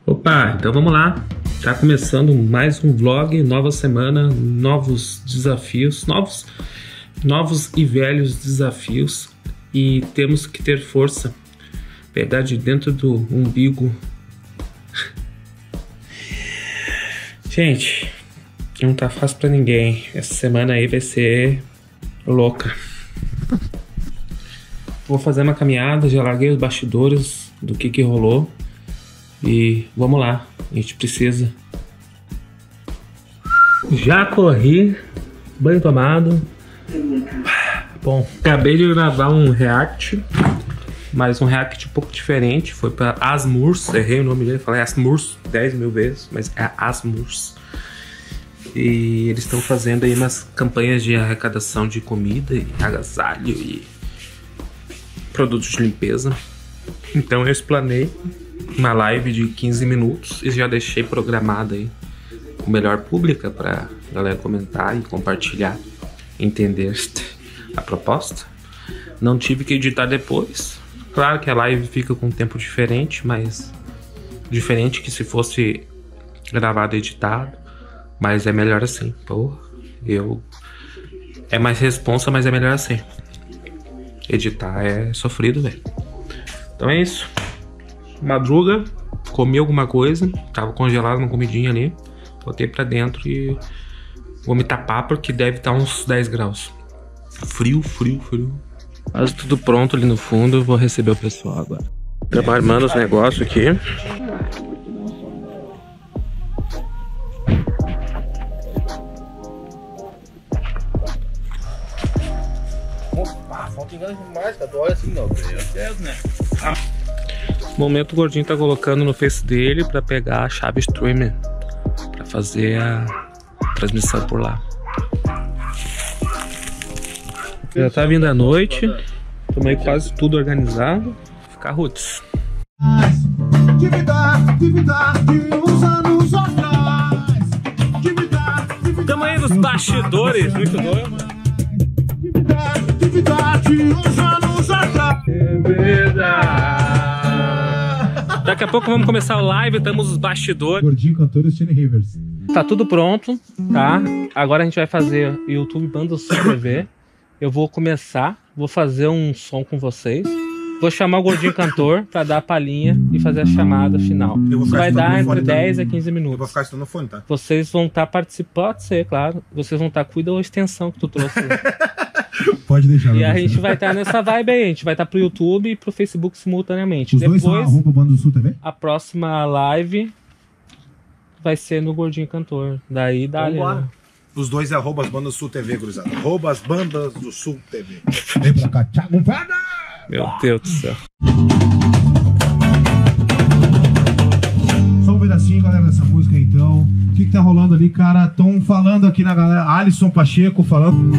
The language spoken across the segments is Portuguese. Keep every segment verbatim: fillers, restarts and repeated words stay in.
Opa, então vamos lá. Tá começando mais um vlog, nova semana, novos desafios, novos, novos e velhos desafios, e temos que ter força. Verdade, dentro do umbigo. Gente, não tá fácil pra ninguém. Essa semana aí vai ser louca. Vou fazer uma caminhada, já larguei os bastidores do que que rolou. E vamos lá, a gente precisa. Já corri, banho tomado. Bom, acabei de gravar um react, mas um react um pouco diferente. Foi para Asmurs, errei o nome dele, falei Asmurs dez mil vezes, mas é Asmurs. E eles estão fazendo aí umas campanhas de arrecadação de comida e agasalho e produtos de limpeza. Então eu explanei uma live de quinze minutos e já deixei programada aí o melhor pública para galera comentar e compartilhar, entender a proposta. Não tive que editar depois. Claro que a live fica com um tempo diferente, mas diferente que se fosse gravado e editado, mas é melhor assim. Pô, eu é mais responsa, mas é melhor assim. Editar é sofrido, velho. Então é isso. Madruga, comi alguma coisa, tava congelado uma comidinha ali, botei pra dentro e vou me tapar porque deve estar uns dez graus. Frio, frio, frio. Mas tudo pronto ali no fundo, eu vou receber o pessoal agora. Estamos armando os negócios aqui. Opa, falta engano demais, cara. Tu olha assim, não, meu Deus, né? Ah. No momento o gordinho tá colocando no Face dele pra pegar a chave streamer pra fazer a transmissão por lá. Já tá vindo a noite, tomei quase tudo organizado. Ficar roots. Tamo aí nos bastidores, muito doido. Daqui a pouco vamos começar o live, estamos nos bastidores. Gordinho Cantor e Steny Rivers. Tá tudo pronto, tá? Agora a gente vai fazer YouTube Banda Sul T V. Eu vou começar, vou fazer um som com vocês. Vou chamar o Gordinho Cantor pra dar a palhinha e fazer a chamada final. Isso vai dar entre dez a quinze minutos. Eu vou ficar estudando no fone, tá? Vocês vão estar participando, pode ser, claro. Vocês vão estar, cuida da extensão que tu trouxe. Pode deixar. E a gente vai estar nessa vibe aí, a gente vai estar pro YouTube e pro Facebook simultaneamente. Os Depois, dois são arroba Banda do Sul T V? A próxima live vai ser no Gordinho Cantor. Daí dá. Né? Os dois é arroba as Bandas do Sul T V, gurizada. Arroba as Bandas do Sul T V. Vem pra cá, Thiago Vada! Meu Deus do céu. Só um pedacinho, galera, dessa música então. O que que tá rolando ali, cara? Estão falando aqui na galera. Alisson Pacheco falando.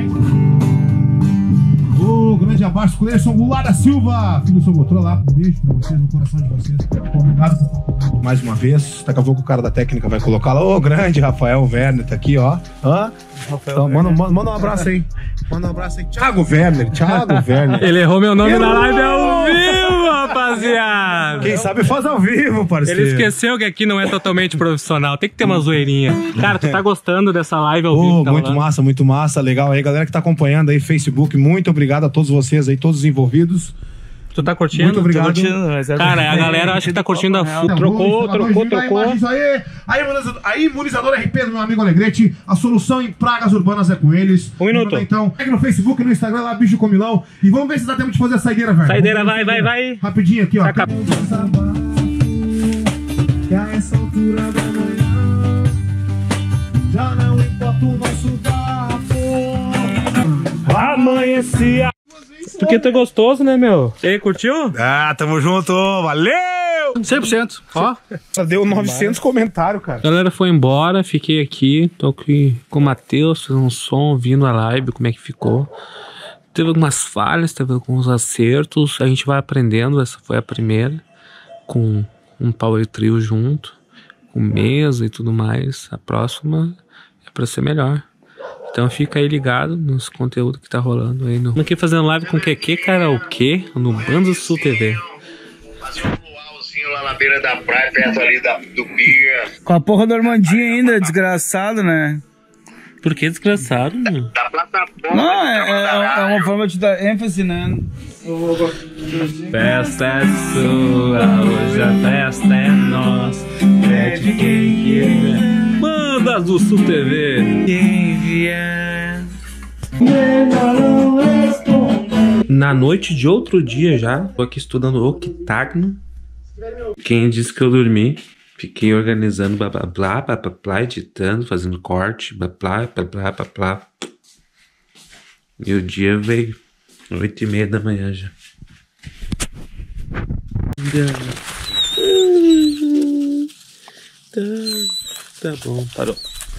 O grande abraço, Cleison Goulart da Silva, filho do seu Botrô lá. Um beijo pra vocês, no coração de vocês. Obrigado por mais uma vez. Daqui a pouco o cara da técnica vai colocar lá. Ô, oh, grande Rafael Werner tá aqui, ó. Hã? Então, manda, manda, manda um abraço aí. Manda um abraço aí. Thiago Werner, Thiago Werner. Ele errou meu nome Errou! na live ao vivo, rapaziada. Quem sabe faz ao vivo, parceiro. Ele esqueceu que aqui não é totalmente profissional. Tem que ter uma zoeirinha. Cara, tu tá gostando dessa live ao oh, vivo? Tá muito rolando? massa, muito massa. Legal aí, galera que tá acompanhando aí, Facebook. Muito obrigado a todos vocês aí, todos os envolvidos. Tu tá curtindo? Muito obrigado. Curtindo, mas é cara, a galera acha que tá curtindo a full. Trocou, trocou, trocou. Isso aí. A imunizadora, a imunizadora R P do meu amigo Alegrete. A solução em pragas urbanas é com eles. Um minuto. Então, segue no Facebook, no Instagram lá, Bicho Comilão. E vamos ver se dá tempo de fazer a saideira, velho. Saideira, vai, vai, vai. Rapidinho aqui, ó. Saca. Que a essa altura da manhã já não importa o nosso papo. Amanhecia. Porque tu é gostoso, né, meu? E aí, curtiu? Ah, tamo junto. Valeu! cem por cento. Ó. Deu novecentos comentários, cara. A galera foi embora, fiquei aqui. Tô aqui com o Matheus, fazendo um som, ouvindo a live, como é que ficou. Teve algumas falhas, teve alguns acertos. A gente vai aprendendo, essa foi a primeira. Com um power trio junto, com mesa e tudo mais. A próxima é pra ser melhor. Então fica aí ligado nos conteúdos que tá rolando aí. No... Aqui fazendo live com o que? Karaokê no Banda Sul T V. Fazer um luauzinho lá na beira da praia, perto ali da, do Pia. Com a porra do Armandinho ainda, desgraçado, né? Por que desgraçado, mano? Da plataforma. Não, é, é, é uma forma de dar ênfase, né? Festa é sua, hoje a festa é nossa. Pede quem quiser. Bandas do Sul T V. Quem vier. Na noite de outro dia já, tô aqui estudando octagno. Quem disse que eu dormi? Fiquei organizando blá blá blá, blá blá blá, editando, fazendo corte, blá blá blá blá blá blá. E o dia veio, oito e meia da manhã já. Tá, tá bom, parou.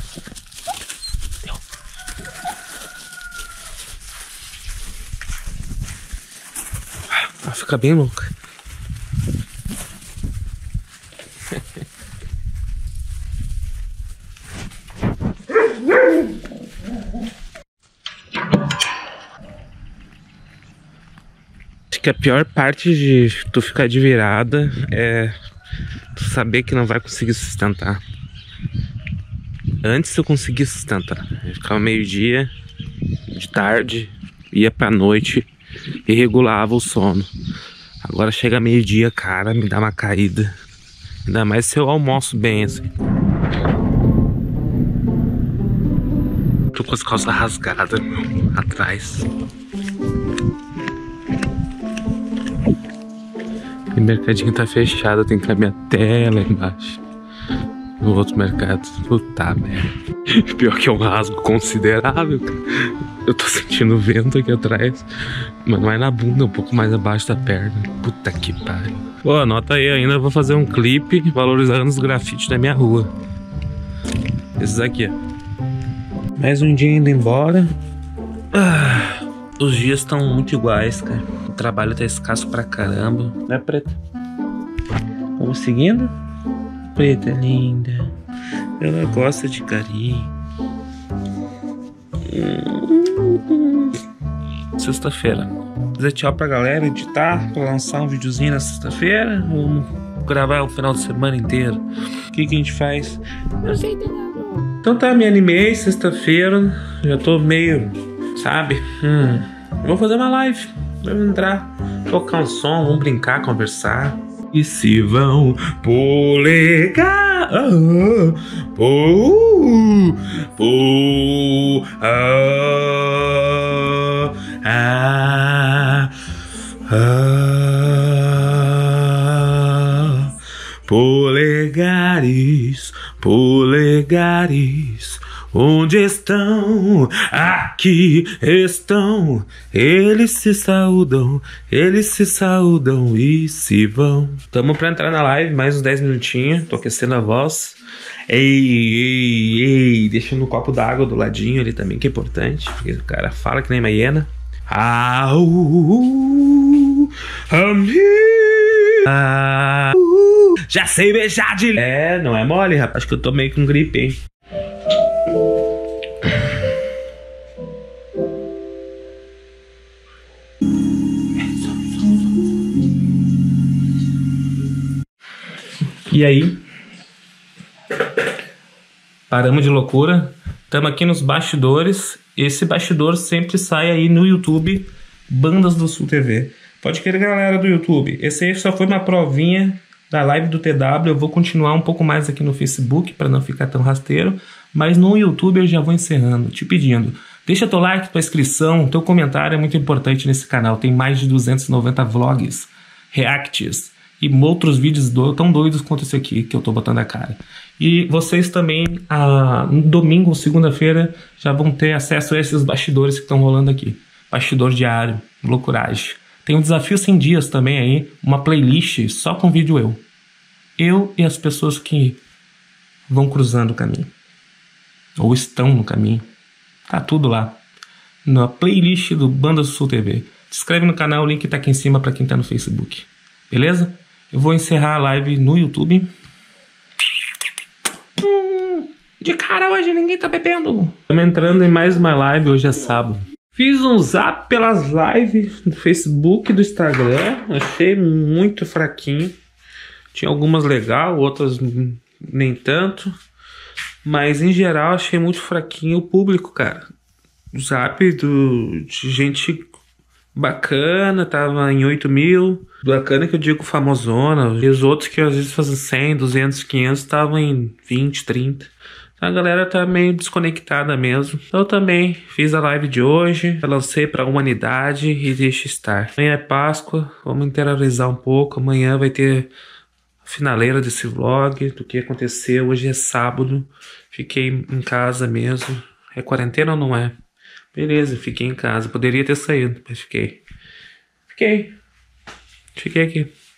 Ah, fica bem louca. Acho que a pior parte de tu ficar de virada é tu saber que não vai conseguir sustentar. Antes eu conseguia sustentar. Eu ficava meio-dia, de tarde, ia pra noite e regulava o sono. Agora chega meio-dia, cara, me dá uma caída. Ainda mais se eu almoço bem assim. Tô com as calças rasgadas, meu, atrás. O mercadinho tá fechado, tem que caminhar até lá embaixo. No outro mercado. Puta merda. Pior que é um rasgo considerável, cara. Eu tô sentindo vento aqui atrás, mas não é na bunda, um pouco mais abaixo da perna. Puta que pariu. Pô, anota aí ainda, vou fazer um clipe valorizando os grafites da minha rua. Esses aqui, ó. Mais um dia indo embora. Ah, os dias estão muito iguais, cara. O trabalho tá escasso pra caramba. Né, Preta? Vamos seguindo? Preta linda. Ela gosta de carinho. Sexta-feira. Dizer tchau pra galera, editar, pra lançar um videozinho na sexta-feira. Ou gravar o final de semana inteiro. O que que a gente faz? Eu sei de nada. Então tá, me animei sexta-feira. Já tô meio, sabe? Hum, vou fazer uma live. Vamos entrar, tocar um som, vamos brincar, conversar. E se vão polegar, ah, oh, oh, ah, ah, ah, polegares, polegares. Onde estão? Aqui estão. Eles se saudam, eles se saudam e se vão. Tamo pra entrar na live, mais uns dez minutinhos. Tô aquecendo a voz. Ei, ei, ei. Deixando um copo d'água do ladinho ali também, que é importante. Porque o cara fala que nem uma hiena. Ah, uh, uh, ah, uh, já sei beijar de... É, não é mole, rapaz. Acho que eu tô meio com gripe, hein. E aí? Paramos de loucura. Estamos aqui nos bastidores. Esse bastidor sempre sai aí no YouTube, Bandas do Sul T V. Pode querer, galera do YouTube. Esse aí só foi uma provinha da live do T W. Eu vou continuar um pouco mais aqui no Facebook para não ficar tão rasteiro. Mas no YouTube eu já vou encerrando, te pedindo. Deixa teu like, tua inscrição, teu comentário é muito importante nesse canal. Tem mais de duzentos e noventa vlogs, reacts e outros vídeos do, tão doidos quanto esse aqui que eu tô botando a cara. E vocês também, ah, no domingo ou segunda-feira, já vão ter acesso a esses bastidores que estão rolando aqui. Bastidor diário, loucuragem. Tem um desafio cem dias também aí, uma playlist só com vídeo eu. Eu e as pessoas que vão cruzando o caminho. Ou estão no caminho. Tá tudo lá. Na playlist do Bandas do Sul T V. Se inscreve no canal, o link tá aqui em cima pra quem tá no Facebook. Beleza? Eu vou encerrar a live no YouTube. Hum, de cara hoje, ninguém tá bebendo. Estamos entrando em mais uma live, hoje é sábado. Fiz um zap pelas lives do Facebook e do Instagram. Achei muito fraquinho. Tinha algumas legal, outras nem tanto. Mas em geral achei muito fraquinho o público, cara. O Zap do, de gente bacana, tava em oito mil. Bacana que eu digo famosona. E os outros que às vezes fazem cem, duzentos, quinhentos estavam em vinte, trinta. A galera tá meio desconectada mesmo. Eu também fiz a live de hoje, lancei pra humanidade e deixa estar. Amanhã é Páscoa, vamos interiorizar um pouco. Amanhã vai ter a finaleira desse vlog, do que aconteceu. Hoje é sábado, fiquei em casa mesmo. É quarentena ou não é? Beleza, fiquei em casa. Poderia ter saído, mas fiquei. Fiquei. Fiquei aqui.